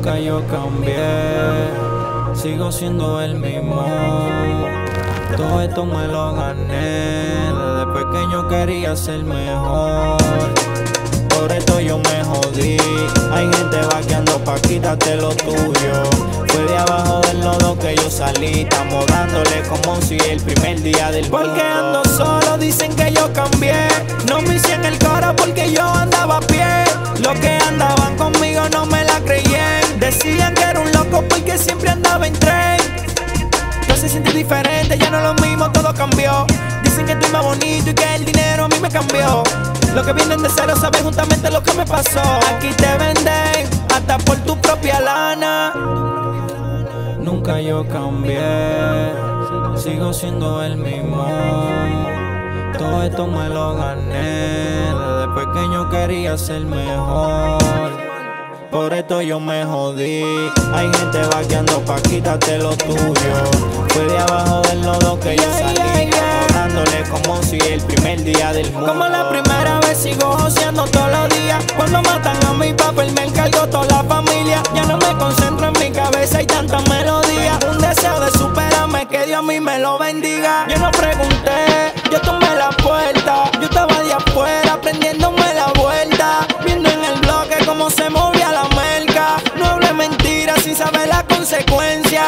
Nunca yo cambié, sigo siendo el mismo. Todo esto me lo gané, desde pequeño quería ser mejor. Por esto yo me jodí. Hay gente vaqueando pa' quitarte lo tuyo. Fue de abajo del lodo que yo salí. Estamos dándole como si el primer día del mundo. Porque ando solo, dicen que yo cambié. No me hice en el coro porque yo andaba a pie. Los que andaban conmigo no me la creían. Decían que era un loco porque siempre andaba en tren. Yo se siente diferente, ya no es lo mismo, todo cambió. Dicen que estoy más bonito y que el dinero a mí me cambió. Los que vienen de cero saben justamente lo que me pasó. Aquí te venden hasta por tu propia lana. Nunca yo cambié, sigo siendo el mismo. Todo esto me lo gané, desde pequeño quería ser mejor. Por esto yo me jodí. Hay gente vaqueando pa' quitarte lo tuyo. Fue de abajo del lodo que yo salí, dándole como si el primer día del mundo. Como la primera vez sigo joseando todos los días. Cuando matan a mi papá me encargo toda la familia. Ya no me concentro en mi cabeza, hay tantas melodías. Un deseo de superarme, que Dios a mí me lo bendiga. Yo no pregunté, yo tomé la puerta. Yo estaba de afuera aprendiéndome la vuelta, viendo en el bloque cómo se movía la merca. No hablé mentiras sin saber la consecuencia.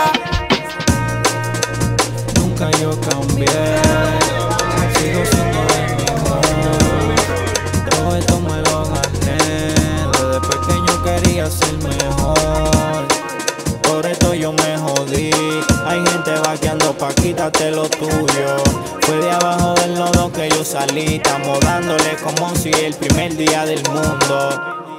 Nunca yo cambié, sigo siendo el mismo. Todo esto me lo gané, desde pequeño quería ser mejor. Por esto yo me jodí. Hay gente vaqueando pa' quitarte lo tuyo. Fue de abajo del lodo que yo salí. Estamos dándole como si el primer día del mundo.